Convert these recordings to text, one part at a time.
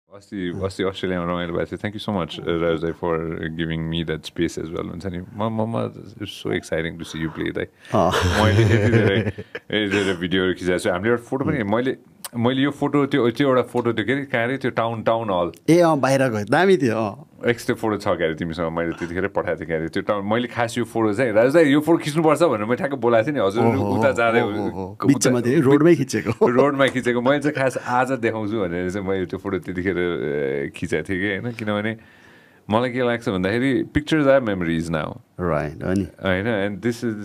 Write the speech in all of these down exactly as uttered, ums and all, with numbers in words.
अस्ति अस्ति अस्ट्रेलियामा रमाइलो भएको थियो थ्याङ्क यू सो मच राजुदाई for giving me that space as well हुन्छ नि म ममा it's so exciting to see you play दाइ मैले यति धेरै यति धेरै भिडियोहरू खिचाएको छु हामीले एउटा फोटो पनि मैले मैले यो फोटो त्यो त्यो एउटा फोटो थियो के अरे कहाँ अरे त्यो टाउन टाउन हल ए अँ बाहिरको दामी थियो अँ एक्स त्यो फोटो छ क्या अरे तिमीसँग मैले त्यतिखेर पठाएको थिएँ क्या अरे त्यो टाउन मैले खास यो फोटो चाहिँ राजुदाई यो फोटो खिच्नुपर्छ भनेर मैले ठ्याक्क बोलाएको थिएँ नि हजुर उता जाँदै बिचमा थियो रोडमै खिचेको रोडमा खिचेको मैले चाहिँ खास आज देखाउँछु भनेर चाहिँ मैले त्यो फोटो त्यतिखेर खिचेको थिएँ कि होइन किनभने मलाई के लाग्छ भन्दाखेरि pictures are memories now right अनि होइन एन्ड दिस इज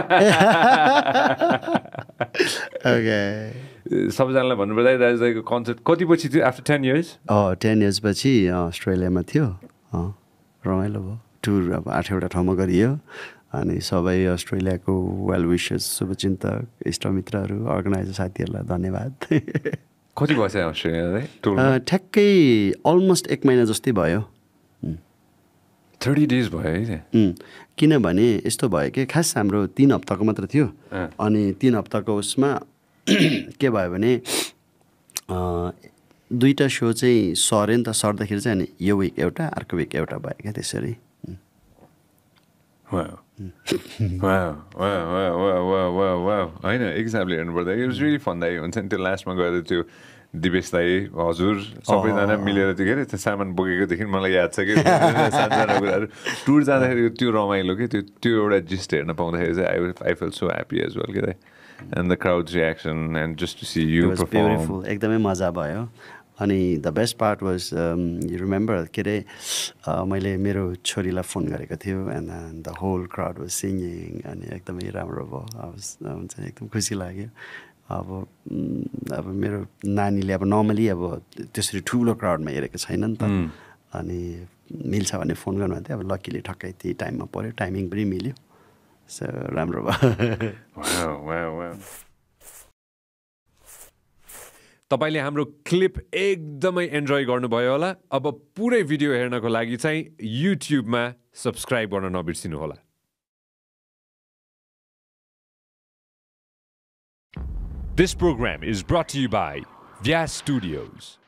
सबैजनालाई भन्नुपर्दा राजुदाईको कन्सर्ट कति पछि थियो after ten years uh ten years पछि अस्ट्रेलियामा थियो अँ रमाइलो भयो टुर अब आठवटा ठाउँमा गरियो अनि सबै अस्ट्रेलियाको वेल विसेस शुभचिन्तक इष्टमित्रहरू अर्गनाइजर साथीहरूलाई धन्यवाद कति बस्छ अस्ट्रेलिया ठ्याक्कै अलमोस्ट एक महिना जस्तै भयो थर्टी डेज भयो है किनभने यस्तो भयो कि खास हाम्रो तिन हप्ताको मात्र थियो अनि तिन हप्ताको उसमा के भयो भने दुईवटा सो चाहिँ सर्यो नि त सर्दाखेरि चाहिँ अनि यो विक एउटा अर्को विक एउटा भयो क्या त्यसरी होइन एक हिसाबले हेर्नुपर्दा इट वाज रियली फन दाइ हुन्छ नि त्यो लास्टमा गएर त्यो दिवेश दाई हजुर सबैजना मिलेर त्यो के अरे त्यो सामान बोकेकोदेखि मलाई याद छ कि सानसानो कुराहरू टुर जाँदाखेरि त्यो रमाइलो कि त्यो त्यो एउटा जिस्ट हेर्न पाउँदाखेरि चाहिँ I I feel so happy as well कि दाइ and the crowd reaction and just to see you perform एकदमै मजा भयो अनि the best part was you remember के अरे मैले मेरो छोरीलाई फोन गरेको थियो and the whole crowd was singing अनि एकदमै राम्रो भयो अब हुन्छ एकदम खुसी लाग्यो अब अब मेरो नानीले अब नर्मली अब त्यसरी ठुलो क्राउडमा हेरेको छैन नि त अनि मिल्छ भने फोन गर्नु थियो अब लक्कीले ठक्कै त्यही टाइममा पऱ्यो टाइमिङ पनि मिल्यो सो राम्रो भयो तपाईले हाम्रो क्लिप एकदमै एन्जोय गर्नुभयो होला अब पुरै भिडियो हेर्नको लागि चाहिँ युट्युबमा सब्स्क्राइब गर्न नबिर्सिनु होला This program is brought to you by Vyas Studios.